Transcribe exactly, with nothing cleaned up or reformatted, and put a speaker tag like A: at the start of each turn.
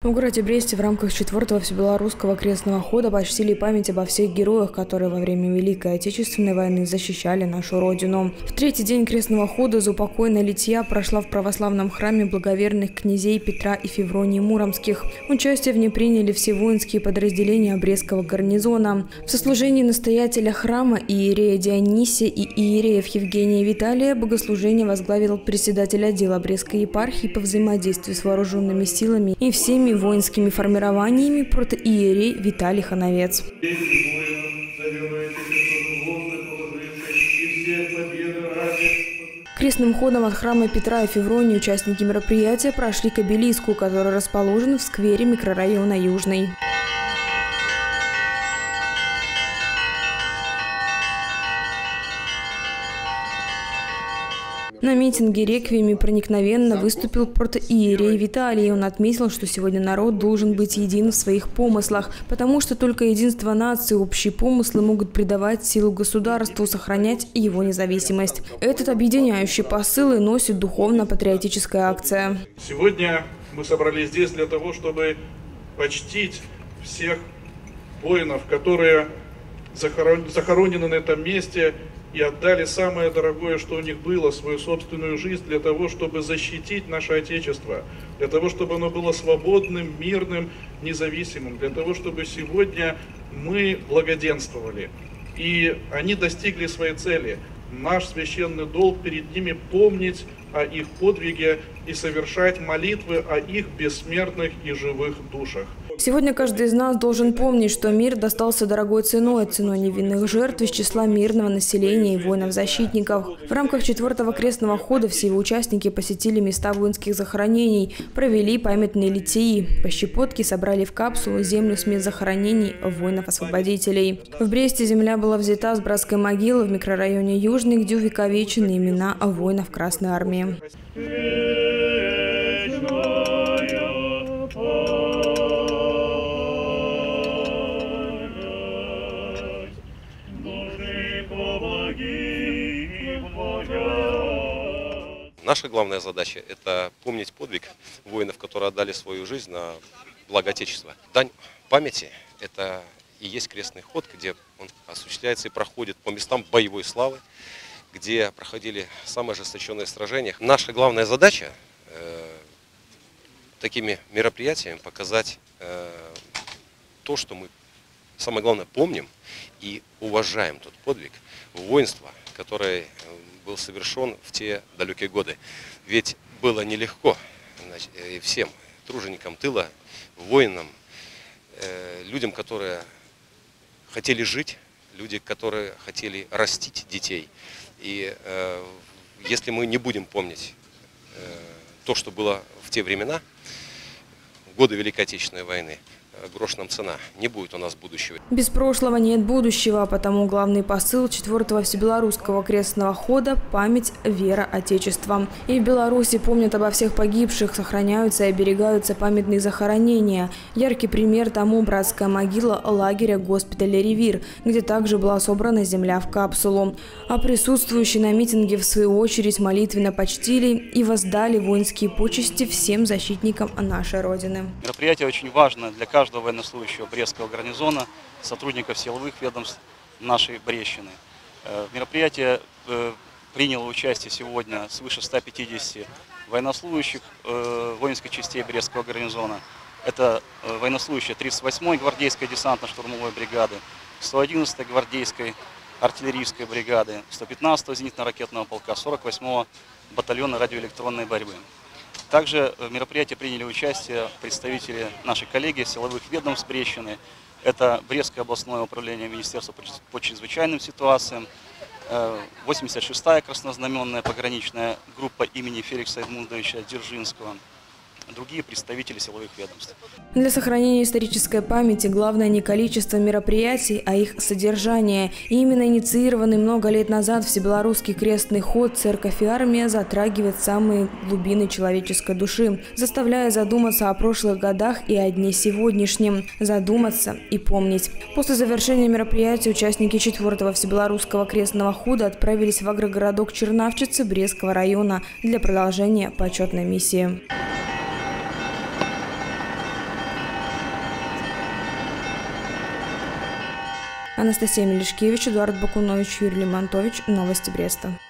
A: В городе Бресте в рамках четвертого всебелорусского крестного хода почтили память обо всех героях, которые во время Великой Отечественной войны защищали нашу Родину. В третий день крестного хода заупокойная литья прошла в православном храме благоверных князей Петра и Февронии Муромских. Участие в ней приняли все воинские подразделения Брестского гарнизона. В сослужении настоятеля храма иерея Дионисия и иереев Евгения и Виталия богослужение возглавил председатель отдела Брестской епархии по взаимодействию с вооруженными силами и всеми воинскими формированиями протоиерей Виталий Хановец. Крестным ходом от храма Петра и Февронии участники мероприятия прошли к обелиску, который расположен в сквере микрорайона Южный. На митинге реквиеме проникновенно выступил протоиерей Виталий. Он отметил, что сегодня народ должен быть един в своих помыслах, потому что только единство нации, общие помыслы могут придавать силу государству, сохранять его независимость. Этот объединяющий посыл и носит духовно-патриотическая акция.
B: Сегодня мы собрались здесь для того, чтобы почтить всех воинов, которые захоронены на этом месте и отдали самое дорогое, что у них было, свою собственную жизнь, для того, чтобы защитить наше Отечество, для того, чтобы оно было свободным, мирным, независимым, для того, чтобы сегодня мы благоденствовали. И они достигли своей цели. Наш священный долг перед ними помнить о их подвиге и совершать молитвы о их бессмертных и живых душах.
A: Сегодня каждый из нас должен помнить, что мир достался дорогой ценой, ценой невинных жертв из числа мирного населения и воинов-защитников. В рамках четвертого крестного хода все его участники посетили места воинских захоронений, провели памятные литии. По щепотке собрали в капсулу землю с мест захоронений воинов-освободителей. В Бресте земля была взята с братской могилы в микрорайоне Южный, где увековечены имена воинов Красной Армии.
C: Наша главная задача – это помнить подвиг воинов, которые отдали свою жизнь на благо Отечества. Дань памяти – это и есть крестный ход, где он осуществляется и проходит по местам боевой славы, где проходили самые ожесточенные сражения. Наша главная задача э, такими мероприятиями показать э, то, что мы, самое главное, помним и уважаем тот подвиг воинства, который был совершен в те далекие годы. Ведь было нелегко, значит, и всем труженикам тыла, воинам, э, людям, которые хотели жить, люди, которые хотели растить детей. И э, если мы не будем помнить э, то, что было в те времена, в годы Великой Отечественной войны, грош нам цена, не будет у нас будущего.
A: Без прошлого нет будущего, потому главный посыл четвертого всебелорусского крестного хода – память, вера, Отечества. И в Беларуси помнят обо всех погибших, сохраняются и оберегаются памятные захоронения. Яркий пример тому братская могила лагеря госпиталя «Ревир», где также была собрана земля в капсулу. А присутствующие на митинге в свою очередь молитвенно почтили и воздали воинские почести всем защитникам нашей Родины.
D: Мероприятие очень важно для каждого военнослужащего Брестского гарнизона, сотрудников силовых ведомств нашей Брестщины. В мероприятии приняло участие сегодня свыше ста пятидесяти военнослужащих воинских частей Брестского гарнизона. Это военнослужащие тридцать восьмой гвардейской десантно-штурмовой бригады, сто одиннадцатой гвардейской артиллерийской бригады, сто пятнадцатого зенитно-ракетного полка, сорок восьмого батальона радиоэлектронной борьбы. Также в мероприятии приняли участие представители нашей коллегии силовых ведомств Брестщины. Это Брестское областное управление Министерства по чрезвычайным ситуациям, восемьдесят шестая краснознаменная пограничная группа имени Феликса Эдмундовича Дзержинского, другие представители силовых ведомств.
A: Для сохранения исторической памяти главное не количество мероприятий, а их содержание. И именно инициированный много лет назад всебелорусский крестный ход «Церковь и армия» затрагивает самые глубины человеческой души, заставляя задуматься о прошлых годах и о дне сегодняшнем, задуматься и помнить. После завершения мероприятия участники четвертого всебелорусского крестного хода отправились в агрогородок Чернавчицы Брестского района для продолжения почетной миссии. Анастасия Мелешкевич, Эдуард Бакунович, Юрий Лимонтович. Новости Бреста.